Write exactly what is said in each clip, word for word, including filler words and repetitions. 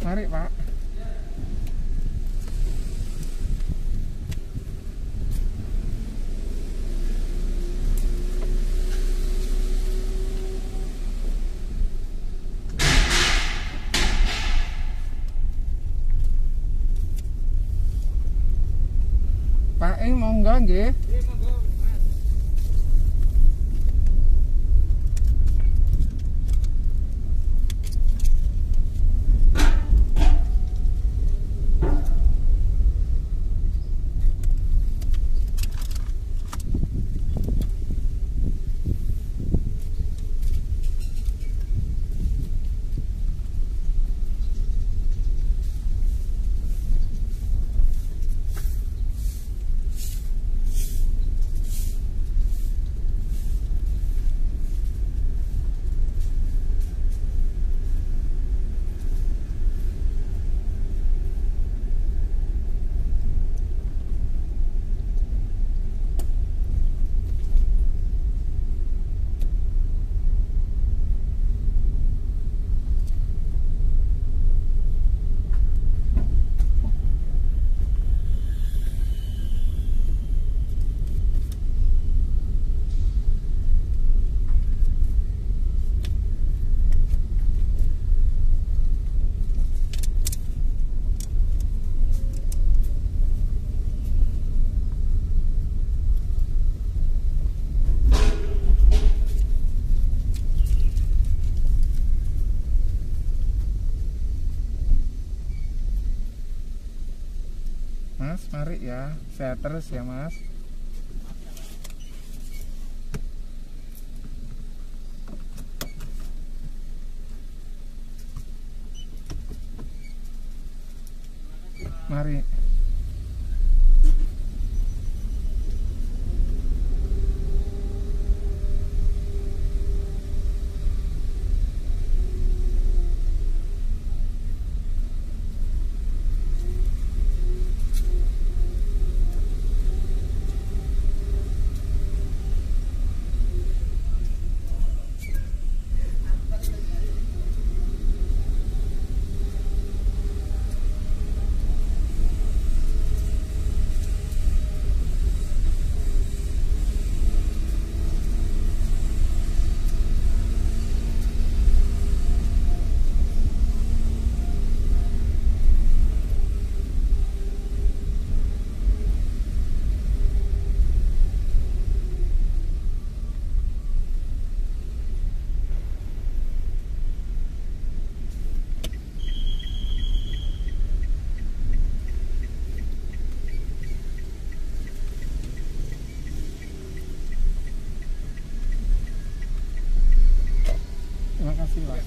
Mari Pak. Pak, ini monggo nggih. Mas, mari ya, sehat terus ya Mas. Mari. Terima kasih Pak.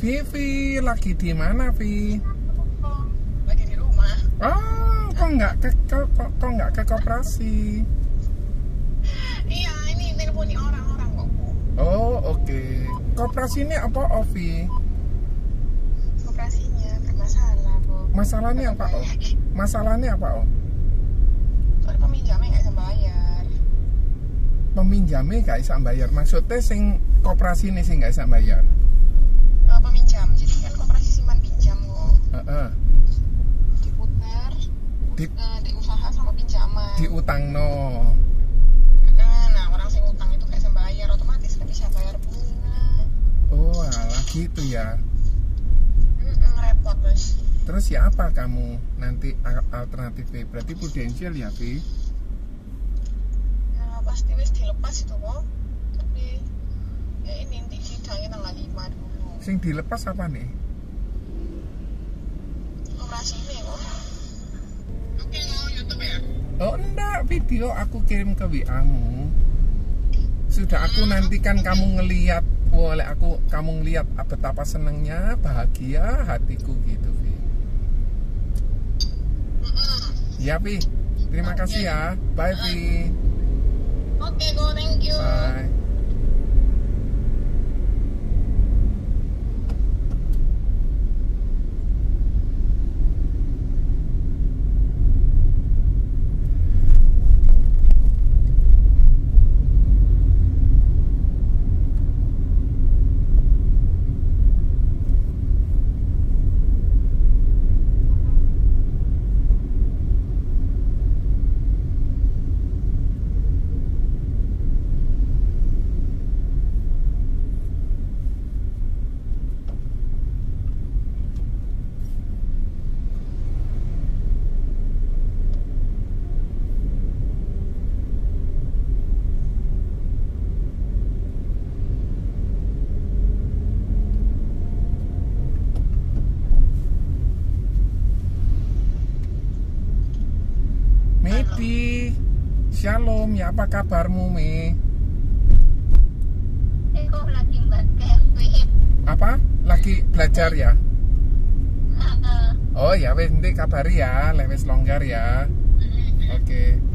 Vivi, lagi di mana, Vi? Lagi di rumah. Oh, kok nggak ke kok, kok, kok nggak ke koperasi? Iya, ini teleponi orang-orang kok. Oh, oke. Okay. Koperasi ini apa, Ovi? Koperasinya bermasalah, Bu. Masalahnya apa, Oh? Masalahnya apa, Oh? Soalnya peminjamnya nggak bisa bayar. Peminjamnya nggak bisa bayar. Maksudnya sing koperasi ini sih nggak bisa bayar. Uh, peminjam, jadi kan koperasi simpan pinjam kok. Heeh. Diputar Di, uh, di usaha sama pinjaman. di utang no. Nah, nah, orang sing utang itu nggak bisa bayar, otomatis nggak bisa bayar bunga. Oh, alah gitu ya. Mm-mm, repot terus. Terus ya apa kamu nanti al- alternatifnya? Berarti prudensial ya, Vi? Nah, pasti wis dilepas itu kok. Tapi ya ini nanti sidangnya tanggal lima dulu. Sing dilepas apa nih? Operasi ini kok. Oke, mau YouTube ya? Oh enggak, video aku kirim ke W A-mu. Sudah aku nantikan kamu ngeliat, boleh aku kamu ngeliat betapa senengnya, bahagia hatiku gitu, Vi. Ya, Vi. Terima kasih ya. Bye, Vi. Oke, go, thank you. Bye. Maybe. Shalom, ya apa kabarmu, Me? Aku lagi belajar. Apa? Lagi belajar ya? Uh, Oh ya, wes nanti kabari ya, lewes longgar ya. Oke.